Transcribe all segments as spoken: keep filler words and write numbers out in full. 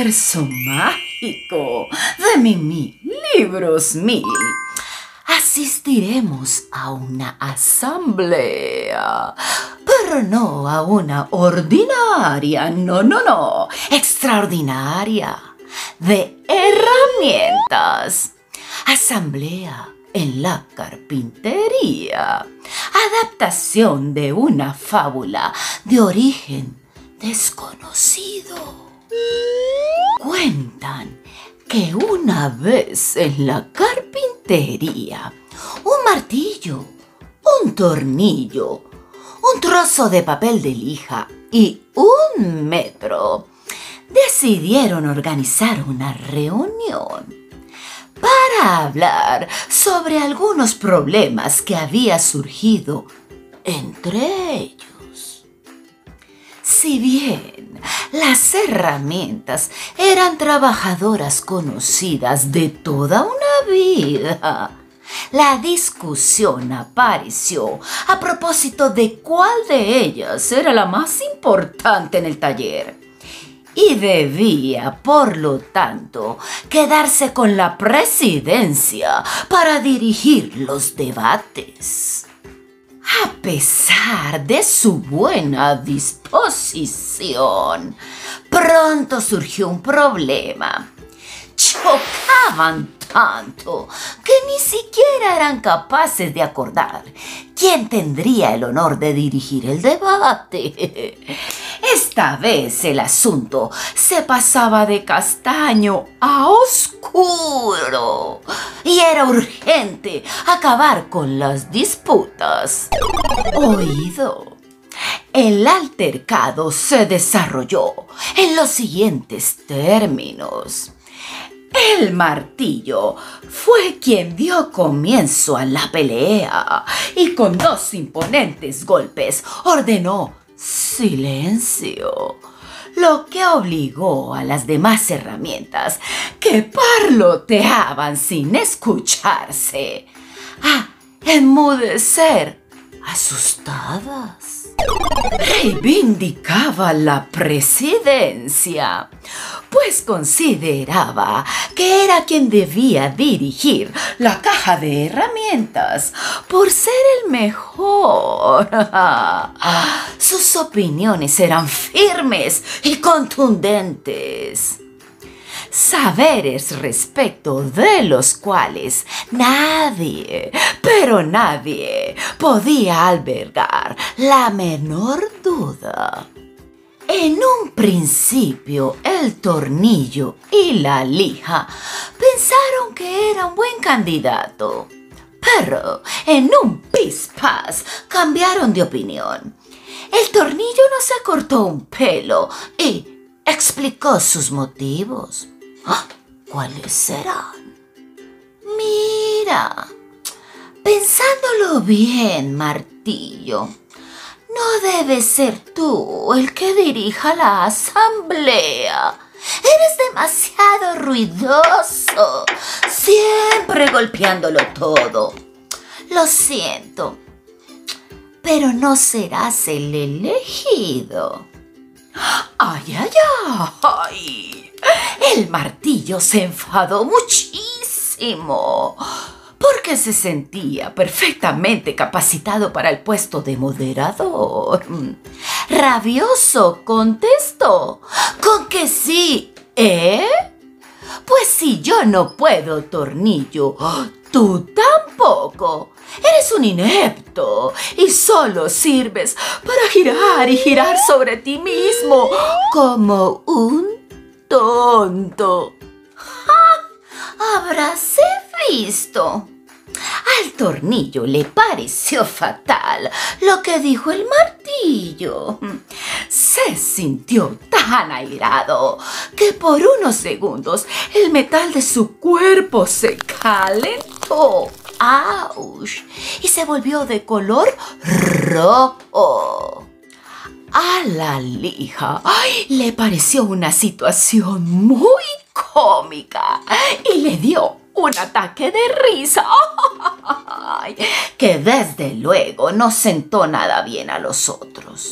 universo mágico de Mimi Libros Mil, asistiremos a una asamblea, pero no a una ordinaria, no, no, no, extraordinaria, de herramientas. Asamblea en la carpintería, adaptación de una fábula de origen desconocido. Cuentan que una vez en la carpintería, un martillo, un tornillo, un trozo de papel de lija y un metro decidieron organizar una reunión para hablar sobre algunos problemas que había surgido entre ellos. Si bien las herramientas eran trabajadoras conocidas de toda una vida, la discusión apareció a propósito de cuál de ellas era la más importante en el taller y debía, por lo tanto, quedarse con la presidencia para dirigir los debates. A pesar de su buena disposición, pronto surgió un problema. Chocaban tanto que ni siquiera eran capaces de acordar quién tendría el honor de dirigir el debate. Esta vez el asunto se pasaba de castaño a oscuro y era urgente acabar con las disputas. Oído. El altercado se desarrolló en los siguientes términos. El martillo fue quien dio comienzo a la pelea y con dos imponentes golpes ordenó silencio, lo que obligó a las demás herramientas que parloteaban sin escucharse a enmudecer asustadas. Reivindicaba la presidencia, pues consideraba que era quien debía dirigir la caja de herramientas por ser el mejor. Sus opiniones eran firmes y contundentes, saberes respecto de los cuales nadie, pero nadie, podía albergar la menor duda. En un principio, el tornillo y la lija pensaron que era un buen candidato, pero en un pispás cambiaron de opinión. El tornillo no se cortó un pelo y explicó sus motivos. ¿Cuáles serán? Mira, pensándolo bien, martillo, no debes ser tú el que dirija la asamblea. Eres demasiado ruidoso, siempre golpeándolo todo. Lo siento, pero no serás el elegido. ¡Ay, ay, ay! El martillo se enfadó muchísimo porque se sentía perfectamente capacitado para el puesto de moderador. Rabioso contestó con que sí, ¿eh? Pues si yo no puedo, tornillo, tú tampoco. Eres un inepto y solo sirves para girar y girar sobre ti mismo como un tonto. ¡Ja! Habráse visto. Al tornillo le pareció fatal lo que dijo el martillo. Se sintió tan airado que por unos segundos el metal de su cuerpo se calentó. ¡Auch! Y se volvió de color rojo. A la lija ¡ay! Le pareció una situación muy cómica y le dio un ataque de risa ¡ay! Que desde luego no sentó nada bien a los otros.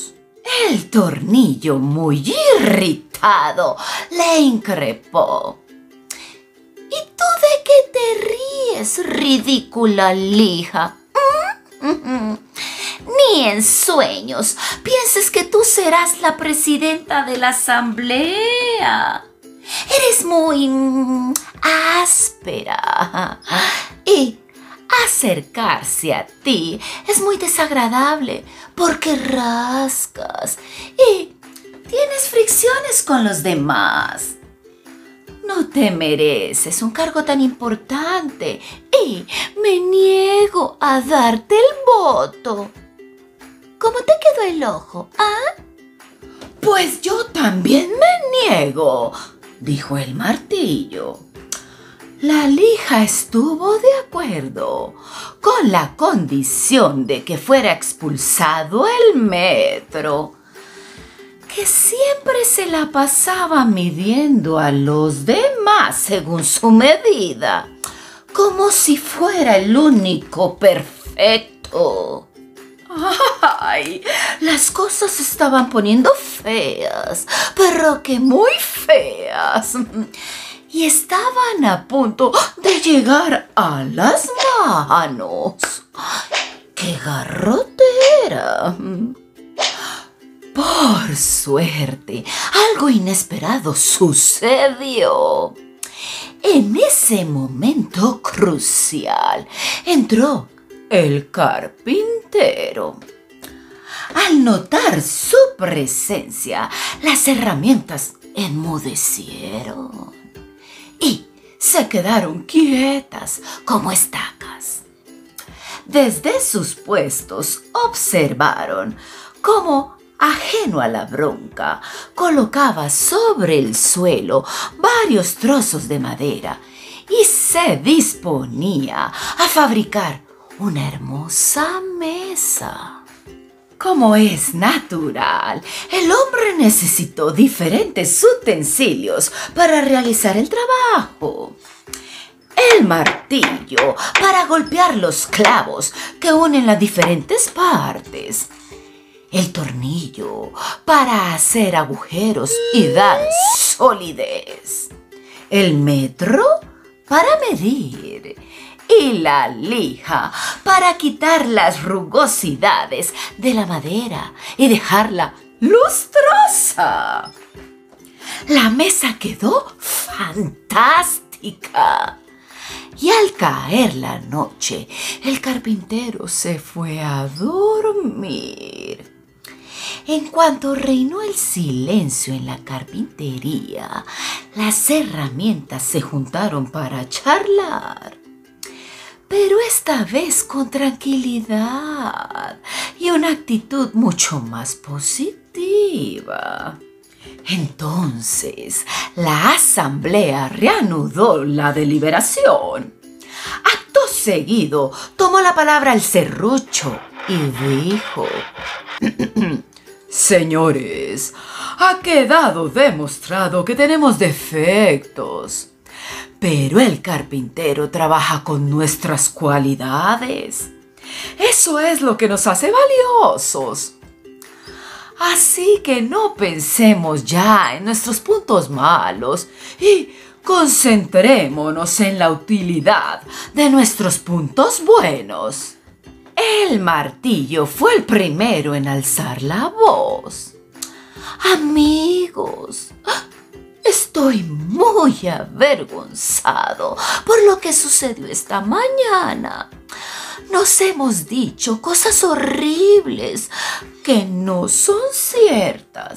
El tornillo, muy irritado, le increpó: ¿y tú de qué te ríes, ridícula lija? ¿Mm? Ni en sueños pienses que tú serás la presidenta de la asamblea. Eres muy mm, áspera y acercarse a ti es muy desagradable porque rascas y tienes fricciones con los demás. No te mereces un cargo tan importante y me niego a darte el voto. ¿Cómo te quedó el ojo, ah? Pues yo también me niego, dijo el martillo. La lija estuvo de acuerdo, con la condición de que fuera expulsado el metro, que siempre se la pasaba midiendo a los demás según su medida, como si fuera el único perfecto. ¡Ay! Las cosas se estaban poniendo feas, pero que muy feas. Y estaban a punto de llegar a las manos. ¡Qué garrotera! Por suerte, algo inesperado sucedió. En ese momento crucial, entró el carpintero. Al notar su presencia, las herramientas enmudecieron y se quedaron quietas como estacas. Desde sus puestos observaron cómo, ajeno a la bronca, colocaba sobre el suelo varios trozos de madera y se disponía a fabricar una hermosa mesa. Como es natural, el hombre necesitó diferentes utensilios para realizar el trabajo. El martillo para golpear los clavos que unen las diferentes partes. El tornillo para hacer agujeros y dar solidez. El metro para medir. Y la lija para quitar las rugosidades de la madera y dejarla lustrosa. La mesa quedó fantástica. Y al caer la noche, el carpintero se fue a dormir. En cuanto reinó el silencio en la carpintería, las herramientas se juntaron para charlar. Pero esta vez con tranquilidad y una actitud mucho más positiva. Entonces, la asamblea reanudó la deliberación. Acto seguido, tomó la palabra el serrucho y dijo: Señores, ha quedado demostrado que tenemos defectos. Pero el carpintero trabaja con nuestras cualidades. Eso es lo que nos hace valiosos. Así que no pensemos ya en nuestros puntos malos y concentrémonos en la utilidad de nuestros puntos buenos. El martillo fue el primero en alzar la voz. Amigos, estoy muy avergonzado por lo que sucedió esta mañana. Nos hemos dicho cosas horribles que no son ciertas.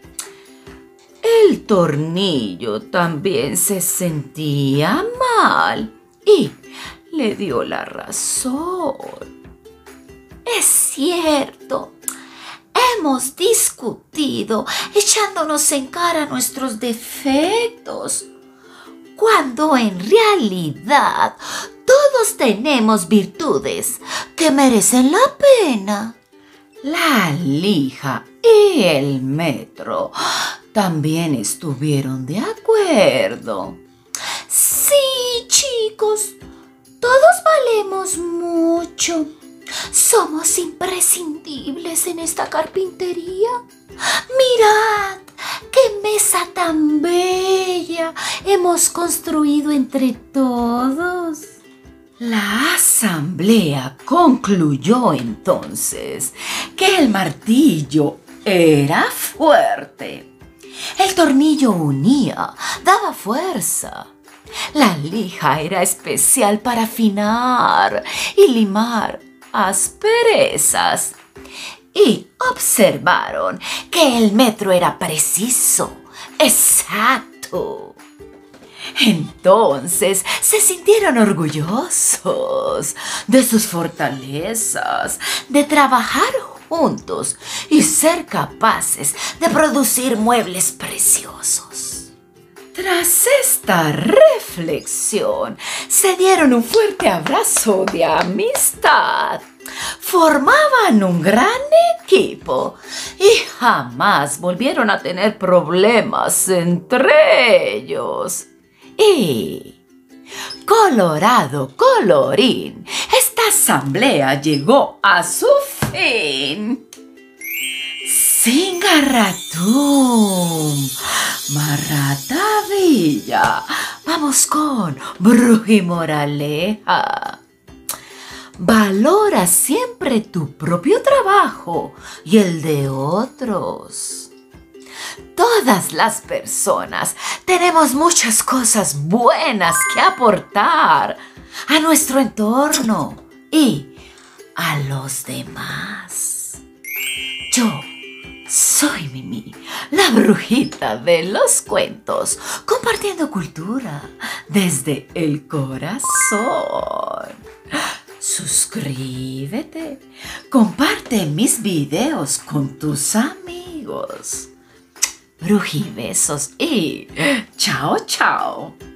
El tornillo también se sentía mal y le dio la razón. Es cierto. Hemos discutido echándonos en cara nuestros defectos, cuando en realidad todos tenemos virtudes que merecen la pena. La lija y el metro también estuvieron de acuerdo. Sí, chicos, todos valemos mucho. Somos imprescindibles en esta carpintería. Mirad qué mesa tan bella hemos construido entre todos. La asamblea concluyó entonces que el martillo era fuerte. El tornillo unía, daba fuerza. La lija era especial para afinar y limar asperezas. Y observaron que el metro era preciso, exacto. Entonces se sintieron orgullosos de sus fortalezas, de trabajar juntos y ser capaces de producir muebles preciosos. Tras esta reflexión, se dieron un fuerte abrazo de amistad. Formaban un gran equipo y jamás volvieron a tener problemas entre ellos. Y, colorado colorín, esta asamblea llegó a su fin. Singaratum, Maratavilla. Vamos con Brujimoraleja. Valora siempre tu propio trabajo y el de otros. Todas las personas tenemos muchas cosas buenas que aportar a nuestro entorno y a los demás. Yo soy Mimi, la brujita de los cuentos, compartiendo cultura desde el corazón. Suscríbete, comparte mis videos con tus amigos. Brujibesos y chao, chao.